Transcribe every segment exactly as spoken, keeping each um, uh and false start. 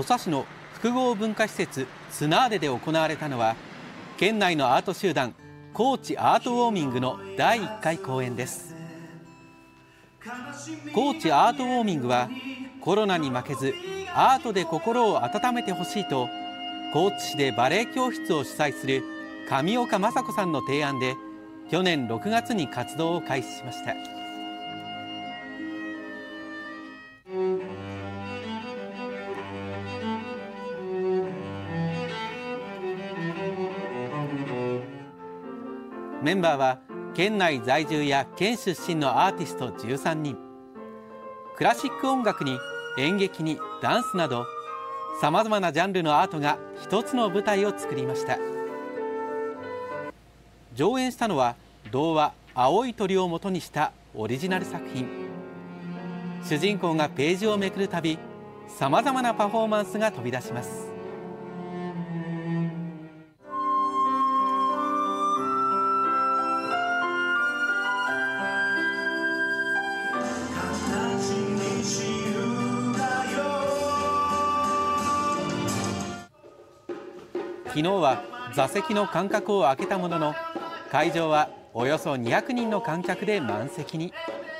土佐市の複合文化施設スナーデで行われたのは、県内のアート集団高知アートウォーミングのだいいっかい公演です。高知アートウォーミングは、コロナに負けずアートで心を温めてほしいと、高知市でバレエ教室を主催する上岡雅子さんの提案で去年ろくがつに活動を開始しました。メンバーは県内在住や県出身のアーティストじゅうさんにん。クラシック音楽に演劇にダンスなど、さまざまなジャンルのアートが一つの舞台を作りました。上演したのは童話「青い鳥」をもとにしたオリジナル作品。主人公がページをめくるたび、さまざまなパフォーマンスが飛び出します。昨日は座席の間隔を空けたものの、会場はおよそにひゃくにんの観客で満席に。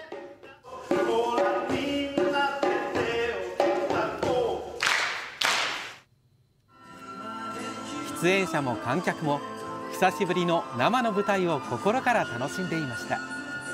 出演者も観客も久しぶりの生の舞台を心から楽しんでいました。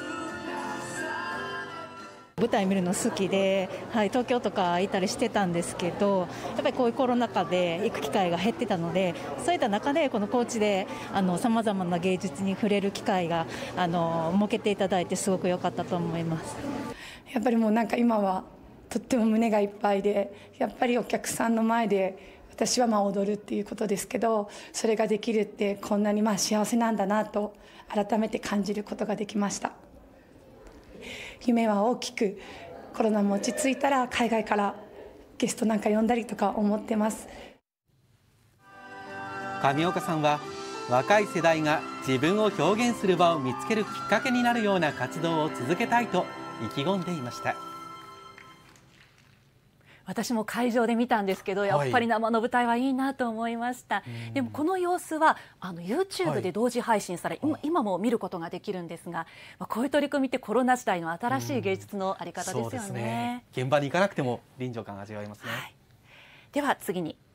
舞台見るの好きで、はい、東京とか行ったりしてたんですけど、やっぱりこういうコロナ禍で行く機会が減ってたので、そういった中でこの高知でさまざまな芸術に触れる機会があの設けていただいて、すごく良かったと思います。 やっぱりもうなんか今はとっても胸がいっぱいで、やっぱりお客さんの前で私はまあ踊るっていうことですけど、それができるってこんなにまあ幸せなんだなと改めて感じることができました。夢は大きく、コロナも落ち着いたら海外からゲストなんか呼んだりとか思ってます。 上岡さんは、若い世代が自分を表現する場を見つけるきっかけになるような活動を続けたいと意気込んでいました。 私も会場で見たんですけど、やっぱり生の舞台はいいなと思いました。はい、でもこの様子はあの ユーチューブ で同時配信され、はい、今, 今も見ることができるんですが、まあ、こういう取り組みってコロナ時代の新しい芸術のあり方ですよね。 そうですね。現場に行かなくても臨場感が味わえますね。 はい、では次に